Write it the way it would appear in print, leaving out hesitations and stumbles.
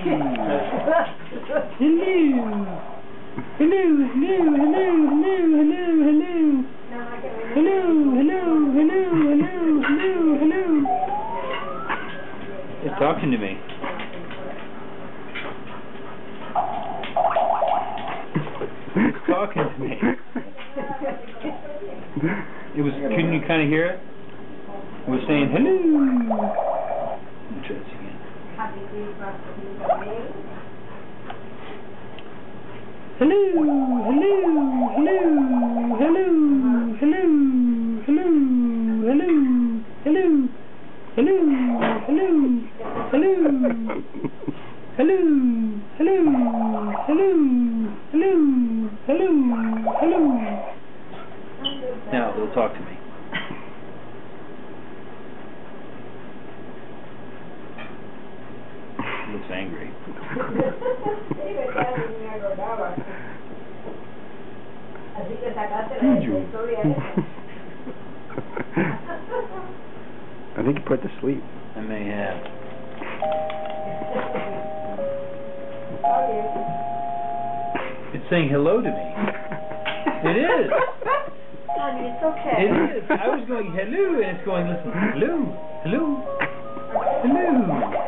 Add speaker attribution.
Speaker 1: It's talking to me. It's talking to me. It was. Couldn't you kind of hear it? It was saying hello. Let me try this again. Hello, hello, hello, hello, hello, hello, hello, hello, hello, hello, hello, hello, hello, hello, hello, hello, hello. Now they'll talk to me. Looks angry.
Speaker 2: I think you put to sleep.
Speaker 1: I may have. It's saying hello to me. It is.
Speaker 3: Honey, it's okay.
Speaker 1: It is. I was going hello, and it's going, listen, hello, hello, hello.